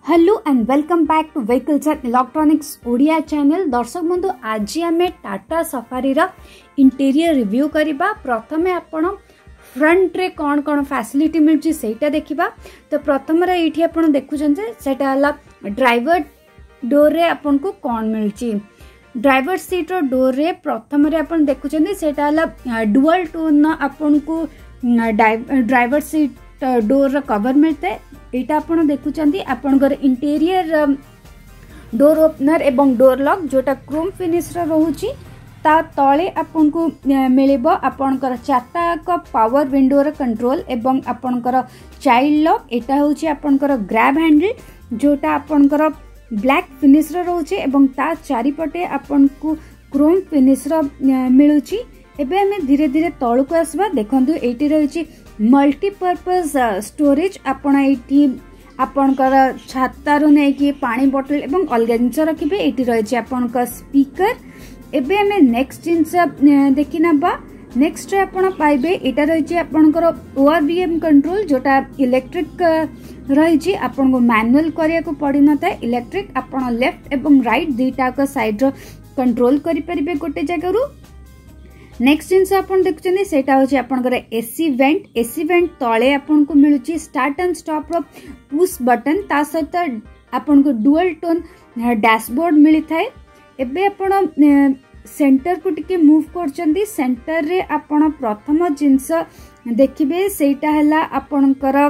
Hello and welcome back to Vehicles and Electronics Odia channel. दर्शक बंधु आज आम टाटा सफारी इंटीरियर रिव्यू करवा। प्रथम आपण फ्रंट रे कौन कौन फैसिलिटी मिलची सेटा देखिबा। तो प्रथम रे एठी आपण देखुछन सेटा हला ड्राइवर डोर रे आपण को कौन मिलची। ड्राइवर सीट रो डोर रे प्रथम रे आपण देखुछन सेटा हला डुअल टोन आपण को ड्राइवर सीट डोर रा कवर मिलता है। एटा आपण देखुचंती आपनकर इंटीरियर डोर ओपनर एवं डोर लॉक जोटा क्रोम फिनिश रा रहूची। ता तळे आपन को मिलेबो आपनकर चारटा पावर विंडो रा कंट्रोल एवं आपनकर चाइल्ड लॉक। एटा होची आपनकर ग्रैब हैंडल जोटा आपनकर ब्लैक फिनिश रा रहूची एवं ता चारिपटे आपन को क्रोम फिनिश रा मिलुची। एबे हमें धीरे धीरे तळु को आसबा। देखंतु एटी रहूची मल्टीपर्पज स्टोरेज। आपण एठी आपनकर छातारु नै कि पानी बोतल एवं अलग जिनस रखिबे। एठी रहैछि आपनकर स्पीकर। एबे हमें नेक्स्ट जिनस देखि नबा। नेक्स्ट रे आपण पाइबे एटा रहैछि आपनकर ओआरवीएम कंट्रोल जोटा इलेक्ट्रिक रहैछि। आपण को मैनुअल करिया को पड़ी नता इलेक्ट्रिक। आपण लेफ्ट एवं राइट दुईटा को साइड रो कंट्रोल करि परिबे गोटे जगह रु। नेक्स्ट जिनस आपन देखुचनी सेटा होची आपनकर एसी वेंट तळे आपन को मिलुची स्टार्ट एंड स्टॉप रो पुश बटन। ता सहित आपन को डुअल टोन डैशबोर्ड मिली थाए। एबे आपन सेंटर को टिके मूव करचंदी। सेंटर रे आपन प्रथम जिनस देखिबे सेटा हला आपनकर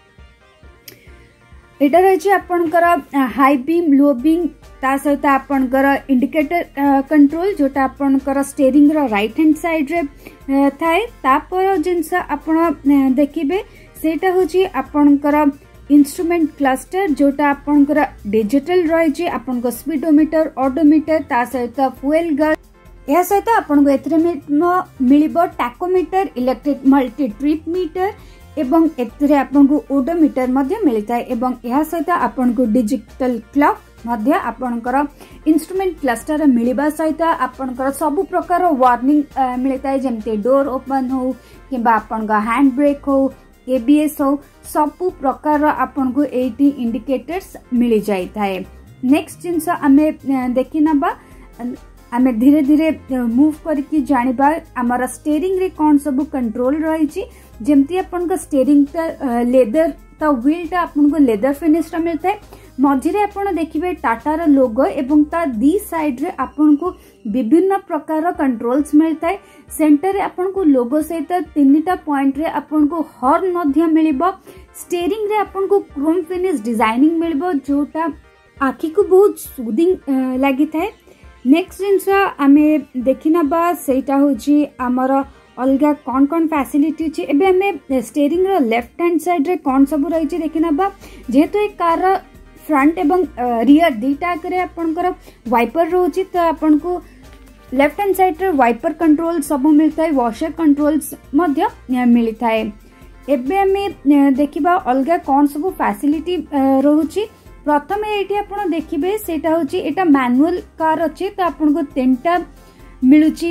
एटा रहछि आपनकर हाई बीम लो बीम। ता सहित आपनकर इंडिकेटर कंट्रोल जोटा आपनकर स्टीयरिंग रो राइट हैंड साइड रे थाए। तापर जिनस आपण देखिबे सेटा होची आपनकर इंस्ट्रूमेंट क्लस्टर जोटा आपनकर डिजिटल रहछि। आपनकर स्पीडोमीटर ओडोमीटर ता सहित फ्यूल गज। या सहित आपनको एथरे मिलिबो tachometer electric multi trip meter एवं एथरे आपनको ओडोमीटर मध्ये मिलता है। एवं या सहित आपनको डिजिटल क्लॉक मध्ये आपनकर इंस्ट्रूमेंट क्लस्टर मिलिबा सहित आपनकर सब प्रकार वार्निंग मिलता है। जेमते डोर ओपन हो किबा आपनका हैंड ब्रेक हो एबीएस हो सब प्रकार आपनको एटी इंडिकेटर्स मिल जाई थाए। नेक्स्ट जिनस आमे देखि नबा। आमे धीरे धीरे मूव करके जानिबा हमर स्टीयरिंग रे कोन सब कंट्रोल रही। जेमती आपनका स्टीयरिंग लेदर ता व्हील ता आपनको लेदर फिनिश रा मिलता है। मझिरे आपण देखिबे टाटा रो लोगो एवं ता दी साइड रे आपनको विभिन्न प्रकार कंट्रोल्स मिलता है। सेंटर रे आपनको लोगो सहित तीनटा पॉइंट रे आपनको हॉर्न मध्य मिलिबो। स्टीयरिंग रे आपनको क्रोम फिनिश डिजाइनिंग मिलिबो जोटा आखी को बहुत सूदिंग लागि थाए। नेक्स्ट जिनस आमे देखिना बा सेटा होची हमर अलगा कौन कौन फैसिलिटी अछि। एबे हमें स्टीयरिंग रो लेफ्ट हैंड साइड रे कौन सब रही देखिना बा। जेहेतु एक कार फ्रंट एवं रियर दुईटा करे आपनकर वाइपर रहउची तो आपनको लेफ्ट हैंड साइड रे वाइपर कंट्रोल सब मिलता है। वॉशर कंट्रोल्स मध्य मिलता है। एबे हमें देखिबा अलगा कौन सब फैसिलिटी रहउची। प्रथम एठी आपण देखिबे सेटा होची एटा मैनुअल कार अछि। तो आपनको तीनटा मिलुची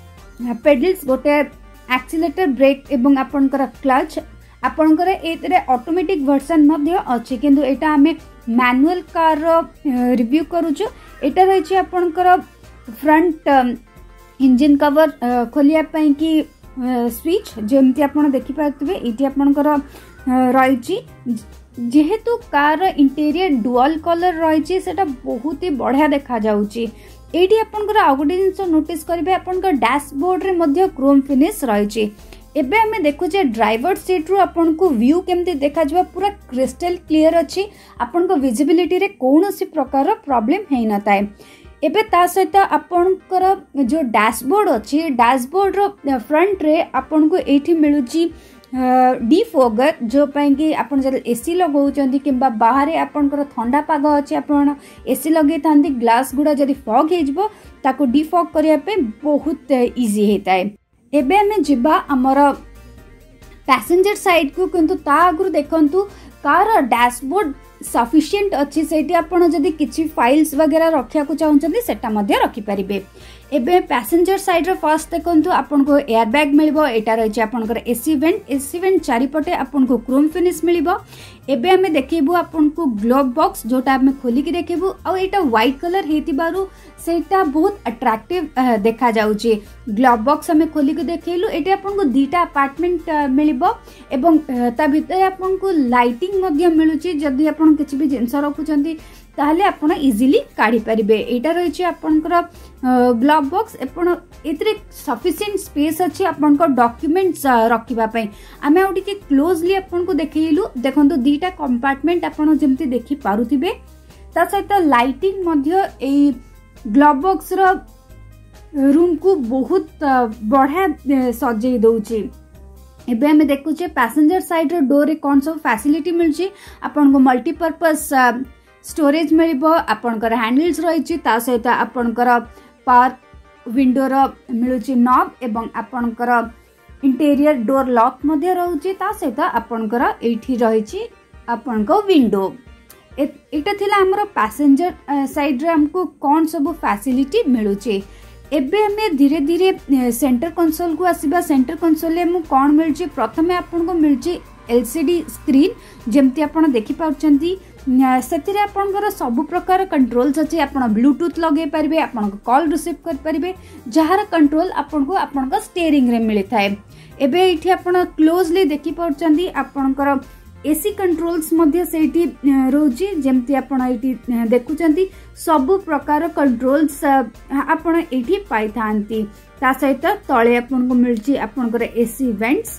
पेडल्स गोटे एक्सीलेटर ब्रेक एवं आपनकर क्लच। आपनकर एतरे ऑटोमेटिक वर्जन मध्य अछि किंतु एटा हमें मैनुअल कार रिव्यू करूछु। एटा रहिछि आपनकर फ्रंट इंजन कवर खोलिया पई की स्विच जेमति आपण देखि पातबे। एटी आपनकर रहिछि जेहेतु कार इंटीरियर डुअल कलर रहिछि सेटा बहुत ही बढ़िया देखा जाउछि। एटी आपनकर आ गोटे जिंस नोटिस करिवे आपनकर डैशबोर्ड रे मध्य क्रोम फिनिश रहिछि। एबे हमें देखुचे ड्राइवर सीट रु आपनको व्यू केमती देखा जबा पूरा क्रिस्टल क्लियर अछि। आपनको विजिबिलिटी रे कोनोसी प्रकार प्रॉब्लम हेइ नताय। एबे ता सहित आपनकर जो डैशबोर्ड अछि डैशबोर्ड रो फ्रंट रे आपनको एठी मिलुची डिफोगर जो पई कि आपण जब एसी लगौचंदी किंबा बाहर आपनकर ठंडा पाग अछि आपण एसी लगै थांदी ग्लास गुडा जदी फॉग हेजबो ताको डिफॉग करिया पे बहुत इजी हेताय। एबे हमें जिबा हमर पैसेंजर साइड को किंतु ता आगु देखंतु कार डैशबोर्ड सफिशिएंट अछि। सेठी आपण जदी किछि फाइल्स वगैरह रखिया को चाहउचंदी सेटा मध्ये रखि परिबे। एबे पैसेंजर साइड रे फर्स्ट देखंतु आपनको एयर बैग मिलिबो एटा रहिछि आपनकर एसी वेंट चारिपटे आपनको क्रोम फिनिश मिलिबो। एबे हमें देखिबु आपनको ग्लोव बॉक्स जोटा हमें खोली के देखिबु आ एटा व्हाइट कलर हेतिबारु सेटा बहुत अट्रैक्टिव देखा जाउछि। ग्लोव बॉक्स हमें खोली के देखैलु एटा आपनको दीटा अपार्टमेंट मिलिबो एवं ता भीतर आपनको लाइटिंग मध्ये मिलुछि। जदि आपन किछि भी जिंस रखुचंती ताहले आपण इजीली काढी परिबे। एटा रहिछि आपनकर ग्लोव बॉक्स आपण एतरे सफिशिएंट स्पेस अछि आपनकर डॉक्यूमेंट्स रखिबा पई। आमे आउटी के क्लोजली आपनको देखैलु देखंतु दीटा कंपार्टमेंट आपण जेमति देखि पारुथिबे ता सहित लाइटिंग मध्ये ए ग्लोव बॉक्स रो रूम को बहुत बढ़िया सजै दउछि। एबे हमें देखुचे पैसेंजर साइड रो डोर रे कोन सब फैसिलिटी मिलछि आपनको मल्टीपर्पस स्टोरेज मिलिबो आपनकर हैंडल्स रहिछि ता सहित आपनकर पावर विंडो रो मिलुछि नॉब एवं आपनकर इंटीरियर डोर लॉक मध्ये रहउछि ता सहित आपनकर एठी रहिछि आपनको विंडो। एटा थिला हमर पैसेंजर साइड रे हमको कोन सब फैसिलिटी मिलुछि। एबे हमें धीरे धीरे सेंटर कंसोल को आसीबा। सेंटर कंसोल ले मु कोन मिलछि प्रथमे आपनको मिलछि एलसीडी स्क्रीन जेमति आपण देखि पाउछंती सेतिरे आपनकर सब प्रकार कंट्रोल्स अछि। आपण ब्लूटूथ लगे परिबे आपण कॉल रिसीव कर परिबे जहार कंट्रोल आपनको आपनका स्टीयरिंग रे मिली थाए। एबे एठी आपण क्लोजली देखि पाउछंती आपनकर एसी कंट्रोल्स मध्ये सेठी रोजी जेमति आपण एठी देखुचंती सब प्रकार कंट्रोल्स आपण एठी पाई थांती। ता सहित तळे आपनको मिलची आपनकर एसी वेंट्स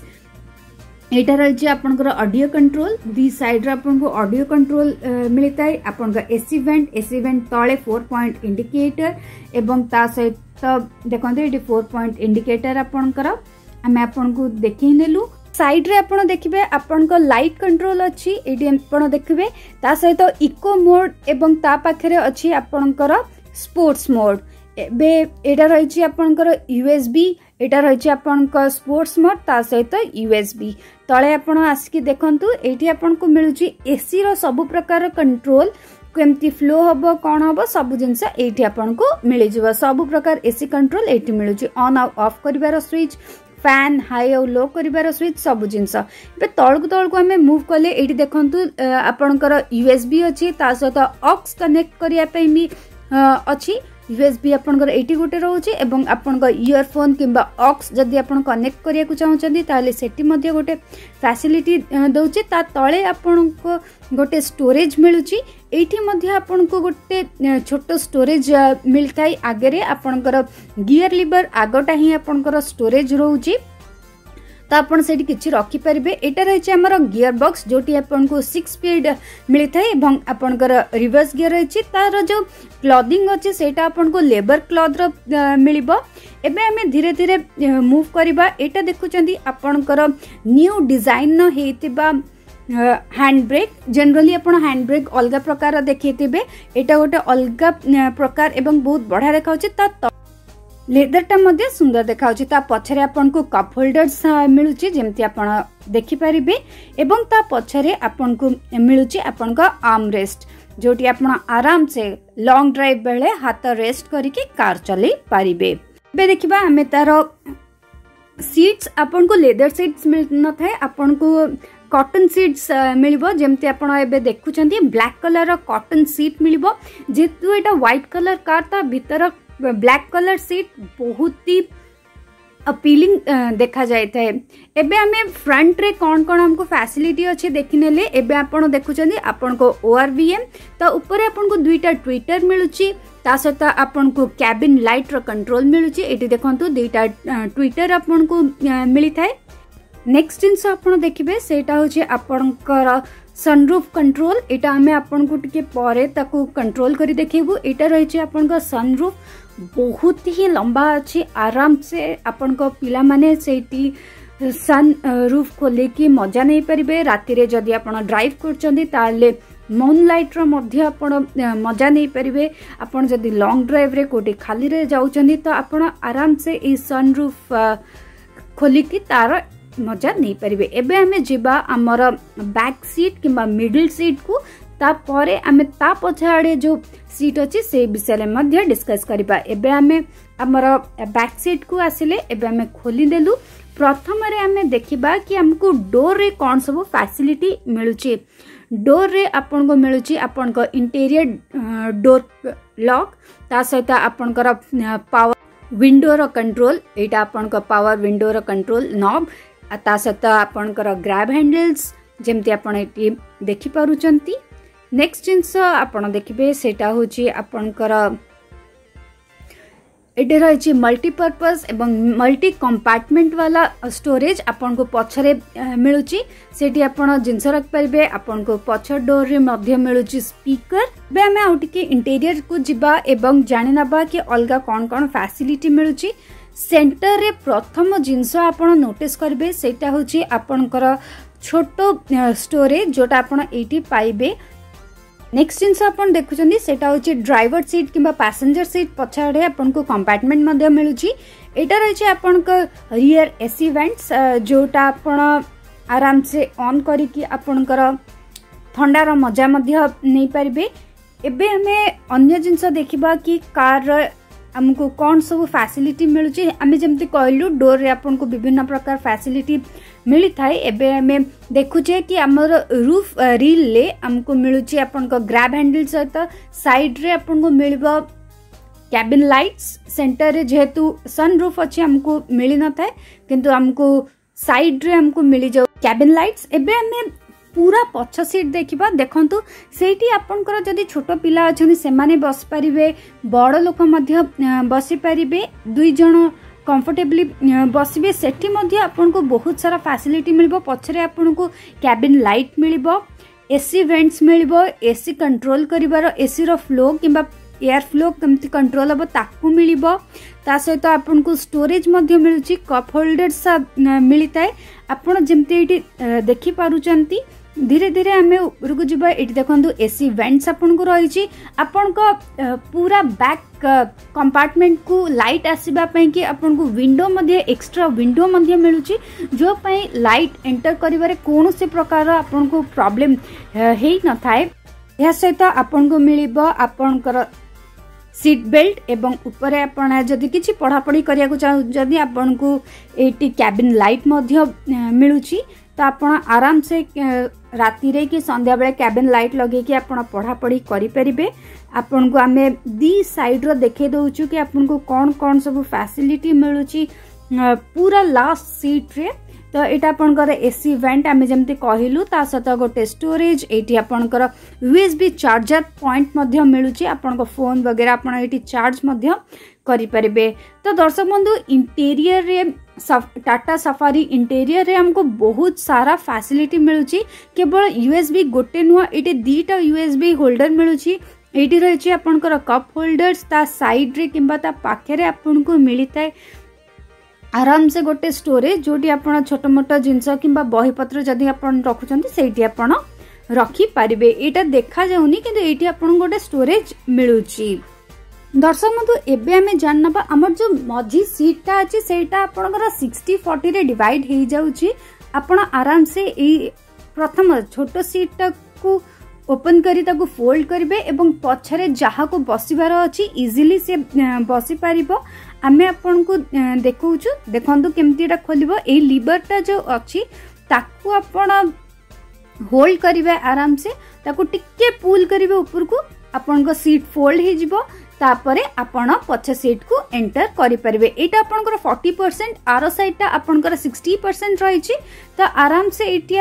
एटा रहिछि आपनकर ऑडियो कंट्रोल दी साइड रे आपनको ऑडियो कंट्रोल मिलिताय। आपनकर एसी वेंट तळे 4 पॉइंट इंडिकेटर एवं ता सहित देखंते एटी 4 पॉइंट इंडिकेटर आपनकर हमें आपनको देखि नेलु। साइड रे आपण देखिबे आपनको लाइट कंट्रोल अछि एटी आपण देखिबे ता सहित इको मोड एवं ता पाखरे अछि आपनकर स्पोर्ट्स मोड। एबे एटा रहिछि आपनकर यूएसबी एटा रहिछि आपनकर स्पोर्ट्स मोड ता सहित यूएसबी। तळे आपण आसकी देखंतु एठी आपनको मिलुछि एसी रो सब प्रकार कंट्रोल केमती फ्लो हबो कोन हबो सब जिंस एठी आपनको मिलि जबो। सब प्रकार एसी कंट्रोल एठी मिलुछि ऑन ऑफ करिवार स्विच फैन हाई और लो करिवार स्विच सब जिंस। बे तळकु हमें मूव कले एठी देखंतु आपनकर यूएसबी अछि ता सहित ऑक्स कनेक्ट करिया पे भी अछि। यूएसबी आपनकर एटी गोटे रहउछि एवं आपनकर इयरफोन किंबा ऑक्स जदि आपन कनेक्ट करिया को चाहउछंती ताले सेटी मध्ये गोटे फैसिलिटी दउछि। ता तळे आपनको गोटे स्टोरेज मिलुछि एठी मध्ये आपनको गोटे छोटो स्टोरेज मिलथाय। आगरे आपनकर गियर लीवर आगोटा ही आपनकर स्टोरेज रहउछि तो आपण सेठी किछि रखि परिबे। एटा रहिछि हमर गियर बॉक्स जोटी आपनको 6 स्पीड मिलि थाए एवं आपनकर रिवर्स गियर रहिछि। तार जो क्लॉथिंग अछि सेटा आपनको लेबर क्लॉथ रो मिलिबो। एबे हमें धीरे धीरे मूव करिबा। एटा देखुचंदी आपनकर न्यू डिजाइन न हेतिबा हैंड ब्रेक। जनरली आपण हैंड ब्रेक अलगा प्रकार देखिथिबे एटा गोटे अलगा प्रकार एवं बहुत बढ़िया देखाउछि। ता लेदरटा मध्ये सुंदर देखाउछि। ता पछरे आपनको कप होल्डर्स मिलुछि जेमति आपण देखि परिबे एवं ता पछरे आपनको मिलुछि आपनको आर्म रेस्ट जोटी आपण आराम से लॉन्ग ड्राइव बेले हाथ रेस्ट करिके कार चले परिबे। बे देखिबा हमें तार सीट्स आपनको लेदर सीट्स मिल न थाए आपनको कॉटन सीट्स मिलिबो जेमति आपण एबे देखुचंती ब्लैक कलर रो कॉटन सीट मिलिबो। जेतु एटा व्हाइट कलर कार ता भीतर ब्लैक कलर सीट बहुत ही अपीलिंग देखा जाए थे। एबे हमें फ्रंट रे कौन कौन हमको फैसिलिटी अच्छे देखने एबे आपण देखुचंदी आपनको ORVM तो ऊपर आपनको दुईटा ट्विटर मिलुची ता सहित आपनको कैबिन लाइट रो कंट्रोल मिलुची। एटी देखंतु दुईटा ट्विटर आपनको मिली थाए। नेक्स्ट जिंस आपण देखिबे सेटा होचे आपनकर सनरूफ कंट्रोल। एटा हमें आपनको टिके परे ताकू कंट्रोल करी देखिबु। एटा रहिचे आपनका सनरूफ बहुत ही लंबा अच्छी आराम से आपनका पिला माने सेठी सन रूफ खोले की मजा नहीं परिबे। राति रे जदि आपण ड्राइव करचंदी ताले मून लाइट रो मध्य आपण मजा नहीं परिबे। आपण जदि लॉन्ग ड्राइव रे कोटी खाली रे जाउचंदी तो आपण आराम से ई सनरूफ खोली की तार मजा नहीं परिबे। एबे हमें जिबा हमर बैक सीट किंबा मिडिल सीट को तापरे आमे ता पछाड़े जो सीट अछि से विषय रे मध्य डिस्कस करिबा। एबे आमे हमर बैक सीट को आसिले एबे आमे खोली देलु। प्रथम रे आमे देखिबा कि हमको डोर रे कोन सब फैसिलिटी मिलुची। डोर रे आपन को मिलुची आपन को इंटीरियर डोर लॉक, ता सहित आपन को पावर विंडो रो कंट्रोल, एटा आपन को पावर विंडो रो कंट्रोल नॉब, ता सहित आपन को ग्रैब हैंडल्स जेमती आपन एटी देखि पारुचंती। नेक्स्ट जिंस आपन देखिबे सेटा होची आपन को एटे रही मल्टीपर्पज एवं मल्टी कंपार्टमेंट वाला स्टोरेज आपन को पछरे मिलुची। सेठी आपन जिंस रख परिबे। आपन को पछ डोर रे मध्य मिलुची स्पीकर। बे हमें आउटिके इंटीरियर को जिबा एवं जानि नबा कि अलगा कोन कोन फैसिलिटी मिलुची। सेंटर रे प्रथम जिंस आपन नोटिस करबे सेटा होची आपन को छोटो स्टोरेज जोटा आपन एटी पाइबे। नेक्स्ट जिनस आपन देखुचंदी सेटा होची ड्राइवर सीट किंबा पैसेंजर सीट पछाड़े आपन को कंपार्टमेंट मध्ये मिलुची। एटा रहिची आपन को रियर एसी वेंट्स जोटा आपन आराम से ऑन करी कि आपन को ठंडार मजा मध्ये नै परिबे। एबे हमें अन्य जिनस देखिबा कि कार हमको कौन सब फैसिलिटी मिलुची। आमे जेमति कहलु डोर रे आपन को विभिन्न प्रकार फैसिलिटी मिली थाए। एबे हमें देखुचे कि हमर रूफ रील ले हमको मिलुची आपन को ग्रैब हैंडल सहित साइड रे आपन को मिलबो कैबिन लाइट्स। सेंटर रे जेहेतु सन रूफ अछि हमको मिली न थाए किंतु हमको साइड रे हमको मिली जाउ कैबिन लाइट्स। एबे हमें पूरा पछ सीट देखिबा। देखंतु सेठी आपनकर जदी छोट पिला अछनी से माने बस परिबे, बड़ लोक मध्य बसी परिबे, दुई जण कंफर्टेबली बसिबे। सेठी मध्य आपन को बहुत सारा फैसिलिटी मिलबो। पछरे आपन को कैबिन लाइट मिलबो, एसी वेंट्स मिलबो, एसी कंट्रोल करिवार एसी रो फ्लो किंबा एयर फ्लो केमती कंट्रोल हबो ताकू मिलबो। ता सहित आपन को स्टोरेज मध्य मिलुची, कप होल्डर्स मिलिताय। आपन जेमती एटी देखि पारुचंती। धीरे धीरे आमे उपरकू जिबा। एटी देखंतु एसी वेंट्स आपन को रहिची। आपन को पूरा बैक कंपार्टमेंट को लाइट आसीबा पई कि आपन को विंडो मध्ये एक्स्ट्रा विंडो मध्ये मिलुची जो पई लाइट एंटर करिवारे कोनोसे प्रकार आपन को प्रॉब्लम हेई न थाए। या सहित आपन को मिलिबो आपन को सीट बेल्ट एवं ऊपर आपण जदि किछि पढ़ा पढ़ी करिया को चाहू जदि आपन को एटी कैबिन लाइट मध्ये मिलुची तो आपण आराम से राति रे कि संध्या बेले कैबिन लाइट लगे कि आपण पढ़ा पढ़ी करि परिबे। आपण को आमे दी साइड रो देखे दउछु कि आपण को कोन कोन सब फैसिलिटी मिलुची पूरा लास्ट सीट रे। तो एटा आपनकर एसी वेंट आमे जेमते कहिलु ता सत गोटे स्टोरेज। एटी आपनकर यूएसबी चार्जर पॉइंट मध्ये मिलुची। आपनको फोन वगैरह आपण एटी चार्ज मध्ये करि परिबे। तो दर्शक बंधु इंटीरियर रे टाटा सफारी इंटीरियर रे हमको बहुत सारा फैसिलिटी मिलुची। केवल यूएसबी गोटे नुआ एटी दीटा यूएसबी होल्डर मिलुची। एटी रहिची आपनकर कप होल्डर्स ता साइड रे किंबा ता पाखे रे आपनको मिलिताय आराम से गोटे स्टोरेज जोटी आपण छोट मोट जिंस किंबा बही पत्र जदि आपण रखुचंती सेठी आपण रखी पारिबे। एटा देखा जाउनी किंतु एठी आपण गोटे स्टोरेज मिलुची। दर्शक बंधु एबे हमें जाननबा हमर जो मझी सीटटा अछि सेटा आपनकर 60-40 रे डिवाइड हे जाउची। आपण आराम से ए प्रथम छोट सीटटा को ओपन करी ताको फोल्ड करिवे एवं पछरे जहा को बसिबार अछि इजीली से बसी पारिबो। आमे आपन को देखौछु देखंतु केमतीटा खोलिबो। ए लीवरटा जो अछि ताको आपण होल्ड करिवे आराम से ताको टिके पुल करिवे ऊपर को आपन को सीट फोल्ड हे जिवो। तापरे आपण पछ सीट को एंटर करि परिवे। एटा आपनकर 40% आरो साइडटा आपनकर 60% रहिछि। तो आराम से एटी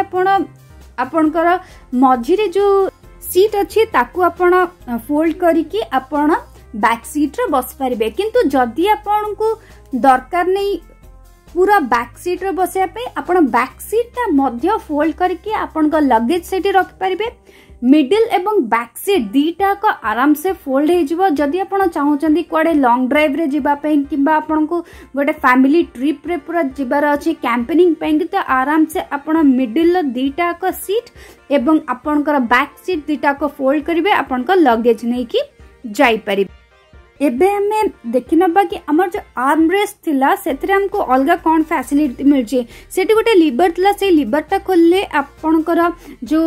आपनकर मझी रे जो सीट अछि ताकू आपण फोल्ड करिकि आपण बैक सीट रे बस परिबे। किंतु जदि आपण को दरकार नै पूरा बैक सीट रे बसिया पे आपण बैक सीटटा मध्य फोल्ड करके आपण को लगेज सेठी रख परिबे। मिडिल एवं बैक सीट दीटा को आराम से फोल्ड हे जिवो। जदि आपण चाहउचंदी कोडे लॉन्ग ड्राइव रे जिबा पे किबा आपण को गोटे फैमिली ट्रिप रे पूरा जिबार अछि कैंपेनिंग पे तो आराम से आपण मिडिल दीटा को सीट एवं आपण को बैक सीट दीटा को फोल्ड करिवे आपण को लगेज नै कि जाई परिबे। एबे हमें देखिनबा कि हमर जो आर्म रेस्ट थिला सेथरे हमको अलगा कोन फैसिलिटी मिलची। सेठी गोटे लीवर थिला से लीवरटा खोलले आपनकर जो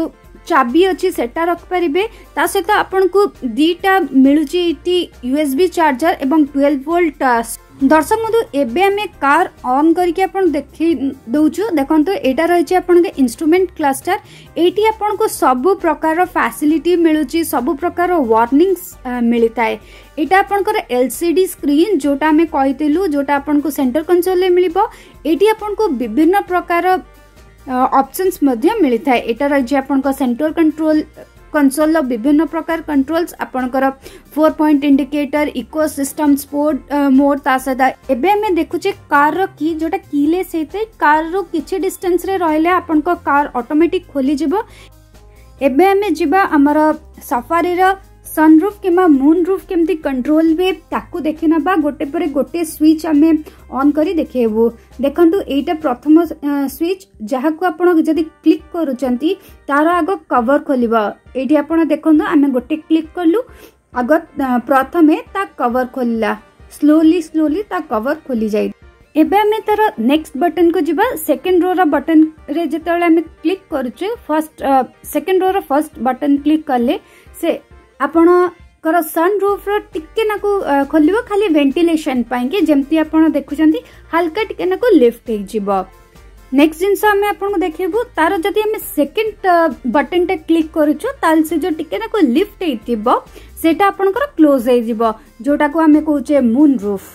चाबी अच्छी सेटा रख पारिबे ता सहित आपन को दीटा मिलुची इटी यूएसबी चार्जर एवं 12 वोल्ट। दर्शक बंधु एबे आमे कार ऑन करके आपन देखि दउछु देखंतो एटा रहिछि आपन के इंस्ट्रूमेंट क्लस्टर एटी आपन को सब प्रकार फैसिलिटी मिलुची सब प्रकार वार्निंग्स मिलिताय। एटा आपन को एलसीडी स्क्रीन जोटा हमें कहितलु जोटा आपन को सेंटर कंसोल ले मिलिबो एटी आपन को विभिन्न प्रकार ऑप्शंस मध्य मिलिताय। एटा रहिछि आपन को सेंटर कंट्रोल कंसोल विभिन्न प्रकार कंट्रोल्स आपनकर 4 point indicator eco system sport mode ता सदा एबे हमें देखुचे कार रो की जोटा कीले सेते कार रो किछि डिस्टेंस रे रहले आपन को कार ऑटोमेटिक खोली जिवो। एबे हमें जिबा हमर सफारी रो सनरूफ किमा मून रूफ केमती कंट्रोल वे ताकू देखि नबा गोटे परे गोटे स्विच हमें ऑन करी देखेबू। देखंतु एटा प्रथम स्विच जहा को आपण जदी क्लिक करूचंती तार आगो कवर खोलिबा। एठी आपण देखंतु हमें गोटे क्लिक करलु आगो प्रथमे ता कवर खोलला स्लोली ता कवर खोली जाई। एबे हमें तार नेक्स्ट बटन को जिबा सेकंड रो रा बटन रे जेतले हमें क्लिक करूचे फर्स्ट सेकंड रो रा फर्स्ट बटन क्लिक करले से आपण कर सन रूफ रो टिके नाकू खोलिबो खाली वेंटिलेशन पाई के जेमती आपण देखुचंती हल्का टिके नाकू लिफ्ट हे जिवो। नेक्स्ट जिंस हमें आपण को देखिबो तार जदी हमें सेकंड बटन टे क्लिक करूचो ताल से जो टिके नाकू लिफ्ट हेतिबो सेटा आपण कर क्लोज हे जिवो जोटा को हमें कहूचे मून रूफ।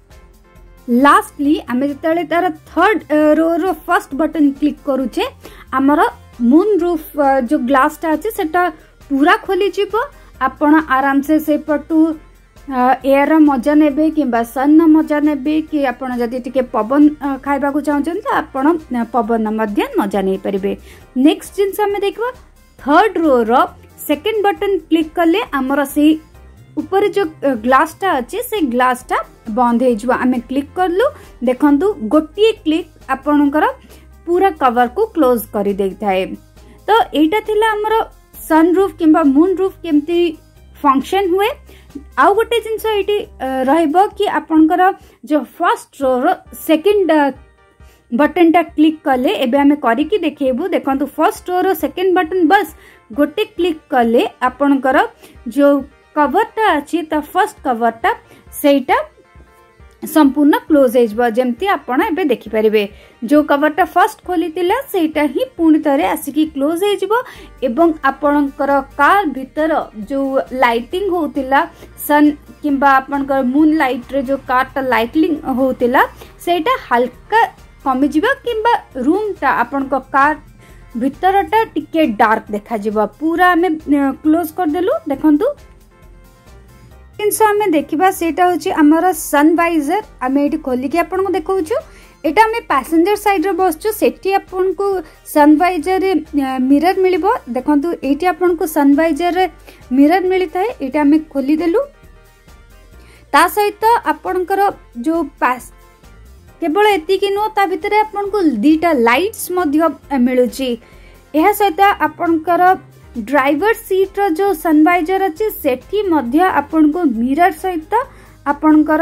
लास्टली हमें जतले तार third row row first button click करूचे हमर मून रूफ जो ग्लास टा अछि सेटा पूरा खोली जिवो। आपण आराम से पटू एयर मजा नेबे कि सन मजा नेबे कि आपण जदि टिके पवन खाइबा को चाहछन त आपण पवन मध्य मजा नै परिबे। नेक्स्ट जिंस हमें देखबो third row row second button click करले हमर से ऊपर जो ग्लास टा अछि से ग्लास टा बंद हे जवा। हमें क्लिक करलु देखंतु गोटिए क्लिक आपणकर पूरा कवर को क्लोज करि देइथाय। तो एटा थिला हमर सनरूफ किंबा मून रूफ केमती फंक्शन हुए। आउ गोटे जिनस एटी रहइबो कि आपनकर जो first row row second button टा क्लिक करले एबे हमें करी कि देखेबू। देखंतु first row row second button बस गोटे क्लिक करले आपनकर जो कवर टा अछि त फर्स्ट कवर टा सेटा संपूर्ण क्लोज हेजबो जेमती आपण एबे देखि परिबे। जो कवर टा फर्स्ट खोली तिला सेटा ही पूर्ण तरे आसिकी क्लोज हेजबो एवं आपणकर कार भीतर जो लाइटिंग होतिला सन किंबा आपणकर मून लाइट रे जो कार टा लाइटिंग होतिला सेटा हल्का कमी जिबा किंबा रूम टा आपणको कार भीतर टा टिके डार्क देखा जिबा। पूरा हमें क्लोज कर देलु देखंतु जिनस हमें देखिबा सेटा होची हमर सनवाइजर। हमें एटी खोली के आपन को देखौछु एटा हमें पैसेंजर साइड रे बसछु सेठी आपन को सनवाइजर रे मिरर मिलिबो। देखंतु एटी आपन को सनवाइजर रे मिरर मिलिथाय एटा हमें खोली देलु ता सहित आपनकर जो पास केवल एति कि नो ता भितरे आपन को दीटा लाइट्स मध्य मिलुची। एहा सहित आपनकर ड्राइवर सीट रो जो सनवाइजर अछि सेठी मध्य आपन को मिरर सहित आपनकर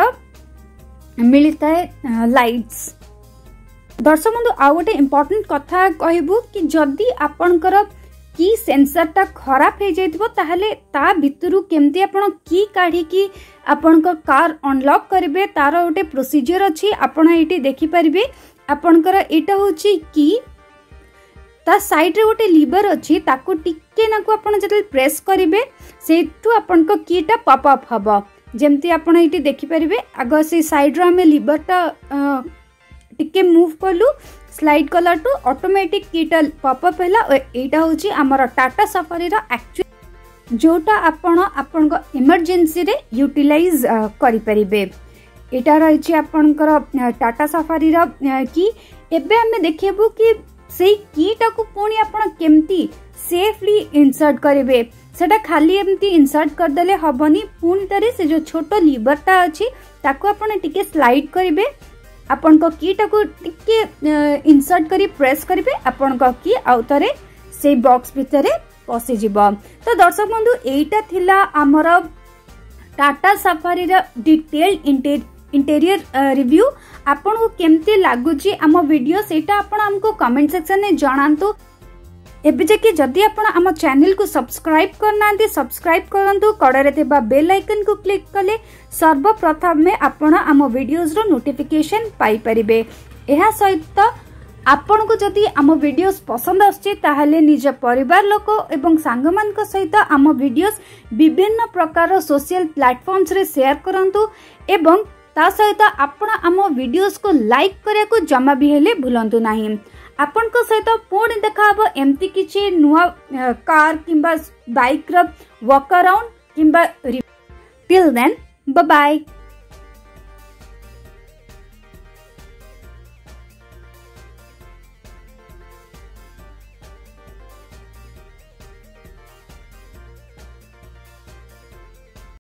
मिलिताय लाइट्स। दर्शक बंधु आ गोटे इम्पोर्टेंट कथा कहबू कि जदि आपनकर की सेंसर टा खराब हे जाइतबो ताहले ता भितरु केमती आपण की काढी की आपनकर कार अनलॉक करिवे तार गोटे प्रोसीजर अछि। आपण एटी देखि परिबे आपनकर एटा होची की ता साइड रे गोटे लीवर अछि ताको टिके नाको आपण जते प्रेस करिवे सेटू आपनको कीटा पॉप अप हबो जेमती आपण एटी देखि परिबे। आगो से साइड रे हमें लीवर टा टिके मूव करलु स्लाइड कलर टू ऑटोमेटिक कीटा पॉप अप हैला। एटा होची हमर टाटा सफारी रा एक्चुअल जोटा आपण आपनको इमरजेंसी रे यूटिलाइज करि परिबे। एटा रहिछि आपनकर टाटा सफारी रा की एबे हमें देखिबो कि से कीटा को पुणी आपण केमती सेफली इंसर्ट करिवे। सेटा खाली एमती इंसर्ट कर देले हबनी पुणी तरे से जो छोटो लीवर टा अछि ताको आपण टिके स्लाइड करिवे आपण को कीटा को टिके इंसर्ट करी प्रेस करिवे आपण को की आउतरे से बॉक्स भितरे पसि जिवो। तो दर्शक बंधु एटा थिला हमर टाटा सफारी रा डिटेल्ड इंटीरियर रिव्यू। आपन को केमते लागुची आम वीडियो सेटा आपन हमको कमेंट सेक्शन में जणांतु एबे जाके जदि आपण आम चैनल को सब्सक्राइब करना सब्सक्राइब करंतु कड़े थिबा बेल आइकन को क्लिक कले सर्वप्रथम में आपण आम वीडियोस रो नोटिफिकेशन पाई परिबे। एहा सहित आपण को जदि आम वीडियोस पसंद आछे ताहले निज परिवार लोक एवं सांग मान सहित आम वीडियोस विभिन्न प्रकार सोशल प्लेटफॉर्म्स रे शेयर करंतु एवं ता सहित आपण आम वीडियोस को लाइक करिया को जमा भी हेले भूलंतु नाही। आपण को सहित पुणी देखा हबो एमती किछि नुआ कार किंबा बाइक रो वॉक अराउंड किंबा टिल देन बाय बाय।